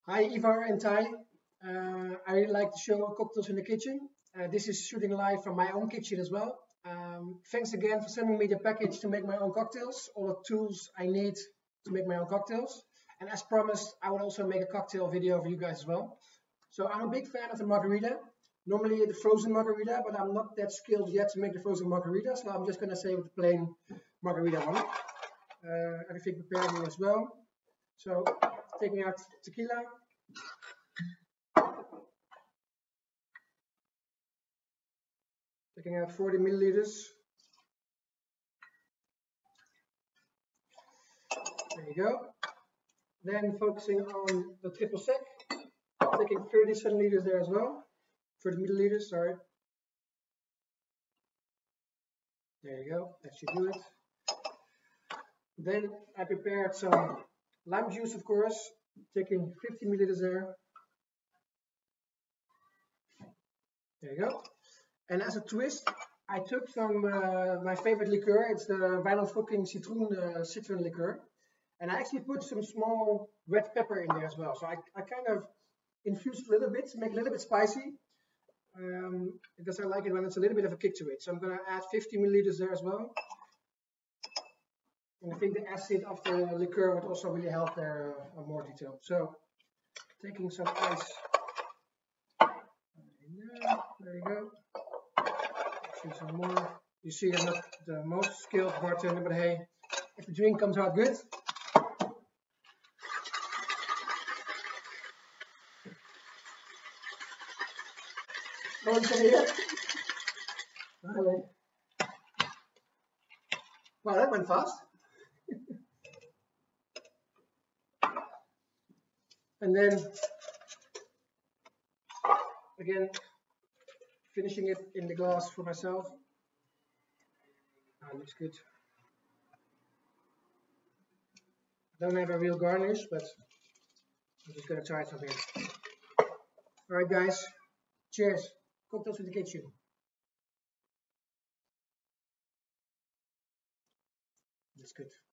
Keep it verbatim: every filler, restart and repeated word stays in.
Hi, Ivar and Ty. Uh, I really like the show Cocktails in the Kitchen. Uh, this is shooting live from my own kitchen as well. Um, thanks again for sending me the package to make my own cocktails, all the tools I need to make my own cocktails. And as promised, I will also make a cocktail video for you guys as well. So I'm a big fan of the margarita. Normally the frozen margarita, but I'm not that skilled yet to make the frozen margarita. So I'm just going to say with the plain margarita one. Uh, everything prepared here as well. So taking out tequila. Taking out forty milliliters. There you go. Then focusing on the triple sec. Taking thirty centiliters there as well. thirty milliliters, sorry. There you go. That should do it. Then I prepared some lime juice, of course. Taking fifty milliliters there. There you go. And as a twist, I took some uh, my favorite liqueur. It's the Weilandfocking Citroen uh, Citron liqueur, and I actually put some small red pepper in there as well. So I, I kind of infused a little bit to make it a little bit spicy, um, because I like it when it's a little bit of a kick to it. So I'm going to add fifty milliliters there as well, and I think the acid of the liqueur would also really help there uh, on more detail. So taking some ice. There you go. Some more. You see, I'm not the most skilled bartender, but hey, if the drink comes out good. Wow, that went fast. And then again, finishing it in the glass for myself. Ah, looks good. I don't have a real garnish, but I'm just gonna try something. All right, guys. Cheers. Cocktails in the Kitchen. That's good.